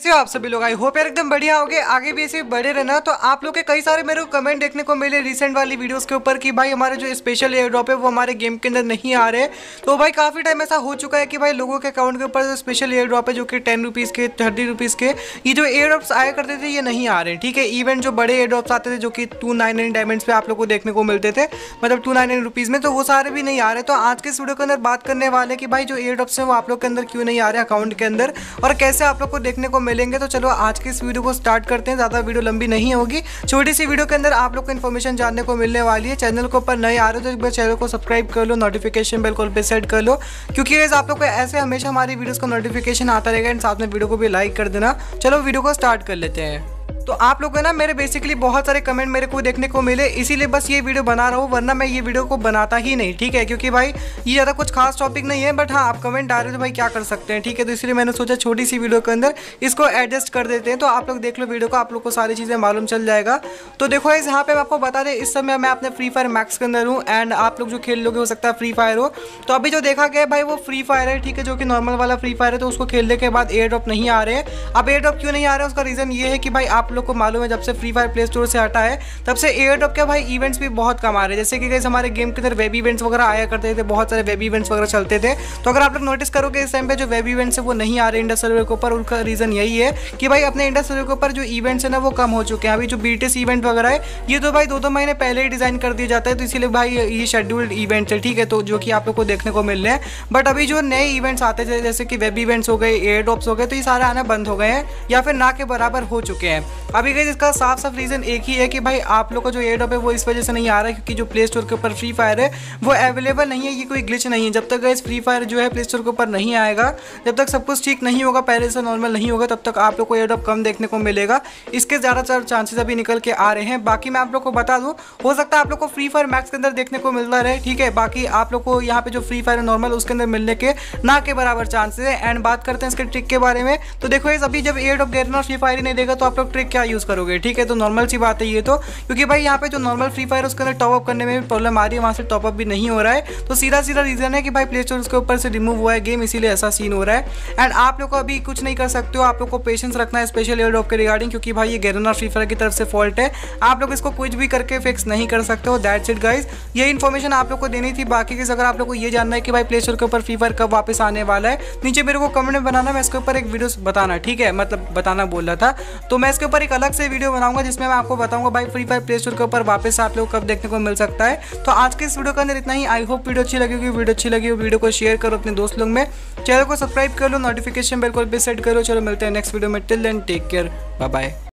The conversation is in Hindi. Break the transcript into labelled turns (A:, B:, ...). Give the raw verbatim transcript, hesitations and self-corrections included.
A: आप सभी लोग आई होप यार एकदम बढ़िया हो गए, आगे भी ऐसे बढ़े रहना। तो आप लोग के कई सारे मेरे को कमेंट देखने को मिले रिसेंट वाली वीडियोस के ऊपर कि भाई हमारे जो स्पेशल एयर ड्रॉप है वो हमारे गेम के अंदर नहीं आ रहे। तो भाई काफ़ी टाइम ऐसा हो चुका है कि भाई लोगों के अकाउंट के ऊपर जो स्पेशल एयर ड्रॉप है जो कि टेन रुपीज़ के थर्टी रुपीज़ के ये जो एयर ड्रॉप्स आया करते थे ये नहीं आ रहे। ठीक है, इवन जो बड़े एयर ड्रॉप्स आते थे जो कि टू नाइन नाइन डायमंड्स पे आप लोग को देखने को मिलते थे, मतलब टू नाइन नाइन रुपीज़ में, तो वो सारे भी नहीं आ रहे। तो आज के इस वीडियो के अंदर बात करने वाले कि भाई जो एयर ड्रॉप्स हैं वो आप लोग के अंदर क्यों नहीं आ रहे अकाउंट के अंदर और कैसे आप लोग को देखने को मिलेंगे। तो चलो आज के इस वीडियो को स्टार्ट करते हैं। ज़्यादा वीडियो लंबी नहीं होगी, छोटी सी वीडियो के अंदर आप लोग को इन्फॉर्मेशन जानने को मिलने वाली है। चैनल के ऊपर नए आ रहे हो तो एक बार चैनल को सब्सक्राइब कर लो, नोटिफिकेशन बेल कॉल पे सेट कर लो, क्योंकि आप लोग को ऐसे हमेशा हमारी वीडियोस का नोटिफिकेशन आता रहेगा। एंड साथ में वीडियो को भी लाइक कर देना। चलो वीडियो को स्टार्ट कर लेते हैं। तो आप लोग है ना मेरे बेसिकली बहुत सारे कमेंट मेरे को देखने को मिले, इसीलिए बस ये वीडियो बना रहा हूँ, वरना मैं ये वीडियो को बनाता ही नहीं। ठीक है, क्योंकि भाई ये ज़्यादा कुछ खास टॉपिक नहीं है, बट हाँ आप कमेंट आ रहे हो तो भाई क्या कर सकते हैं। ठीक है, तो इसलिए मैंने सोचा छोटी सी वीडियो के अंदर इसको एडजस्ट कर देते हैं। तो आप लोग देख लो वीडियो को, आप लोग को सारी चीज़ें मालूम चल जाएगा। तो देखो इस यहाँ पे मैं आपको बता दें, इस समय मैं अपने फ्री फायर मैक्स के अंदर हूँ एंड आप लोग जो खेल लोगे हो सकता है फ्री फायर हो। तो अभी जो देखा गया भाई वो फ्री फायर है, ठीक है, जो कि नॉर्मल वाला फ्री फायर है। तो उसको खेलने के बाद एयर ड्रॉप नहीं आ रहे हैं। अब एयर ड्रॉप क्यों नहीं आ रहे हैं उसका रीज़न ये है कि भाई आप लोग को मालूम है जब से फ्री फायर प्ले स्टोर से हटा है तब से एयर ड्रॉप के भाई इवेंट्स भी बहुत कम आ रहे हैं। जैसे कि गाइस हमारे गेम के अंदर वेब इवेंट्स वगैरह आया करते थे, बहुत सारे वेब इवेंट्स वगैरह चलते थे। तो अगर आप लोग नोटिस करोगे इस टाइम पे जो वेब इवेंट्स है वो नहीं आ रहे इंडस सर्वर के ऊपर। उनका रीजन यही है कि भाई अपने इंडस सर्वर के ऊपर जो इवेंट्स है ना वो कम हो चुके हैं। अभी जो बीटीएस इवेंट वगैरह है ये तो भाई दो दो महीने पहले ही डिजाइन कर दिया जाता है, तो इसीलिए भाई ये शेड्यूल्ड इवेंट्स है। ठीक है, तो जो कि आप लोग को देखने को मिल रहे हैं। बट अभी जो नए इवेंट्स आते थे जैसे कि वेब इवेंट्स हो गए, एयर ड्रॉप्स हो गए, तो ये सारे आना बंद हो गए हैं या फिर ना के बराबर हो चुके हैं। अभी गाइस इसका साफ साफ रीजन एक ही है कि भाई आप लोग का जो एयर ड्रॉप है वो इस वजह से नहीं आ रहा है क्योंकि जो प्ले स्टोर के ऊपर फ्री फायर है वो अवेलेबल नहीं है। ये कोई ग्लिच नहीं है। जब तक गाइस फ्री फायर जो है प्ले स्टोर के ऊपर नहीं आएगा, जब तक सब कुछ ठीक नहीं होगा, पहले से नॉर्मल नहीं होगा, तब तक आप लोग को एयर ड्रॉप कम देखने को मिलेगा। इसके ज़्यादातर चांसेस अभी निकल के आ रहे हैं। बाकी मैं आप लोग को बता दूँ, हो सकता है आप लोग को फ्री फायर मैक्स के अंदर देखने को मिलता रहे। ठीक है, बाकी आप लोग को यहाँ पे जो फ्री फायर है नॉर्मल उसके अंदर मिलने के ना के बराबर चांसेस है। एंड बात करते हैं इसके ट्रिक के बारे में। तो देखो अभी जब एयर ड्रॉप गिरना फ्री फायर ही नहीं देगा तो आप लोग ट्रिक क्या यूज़ करोगे। ठीक है, तो नॉर्मल सी बात है ये तो, क्योंकि भाई यहाँ पे जो नॉर्मल फ्री फायर उसके अंदर टॉप अप करने में भी प्रॉब्लम आ रही है, वहाँ से टॉप अप भी नहीं हो रहा है। तो सीधा सीधा रीजन है कि भाई प्ले स्टोर उसके ऊपर से रिमूव हुआ है गेम, इसीलिए ऐसा सीन हो रहा है। एंड आप लोग को अभी कुछ नहीं कर सकते हो, आप लोग को पेशेंस रखना है स्पेशल एयर ड्रॉप के रिगार्डिंग, क्योंकि भाई ये गैरेना फ्री फायर की तरफ से फॉल्ट है। आप लोग इसको कुछ भी करके फिक्स नहीं कर सकते हो। दैट्स इट गाइस, ये इन्फॉर्मेशन आप लोग को देनी थी। बाकी किस अगर आप लोग को ये जानना है कि भाई प्ले स्टोर के ऊपर फ्री फायर कब वापस आने वाला है, नीचे मेरे को कमेंट में बनाना, मैं इसके ऊपर एक वीडियो बताना। ठीक है, मतलब बताना बोल रहा था, तो मैं इसके ऊपर एक अलग से वीडियो बनाऊंगा जिसमें मैं आपको बताऊंगा भाई फ्री फायर प्ले स्टोर के ऊपर वापस आप लोग कब देखने को मिल सकता है। तो आज के इस वीडियो के अंदर इतना ही। आई होप वीडियो अच्छी लगी होगी। वीडियो अच्छी लगी हो वीडियो को शेयर करो अपने दोस्त लोग में, चैनल को सब्सक्राइब कर लो, नोटिफिकेशन बेल कॉल पे सेट करो। चलो मिलते हैं नेक्स्ट वीडियो में। Till then take care, bye bye.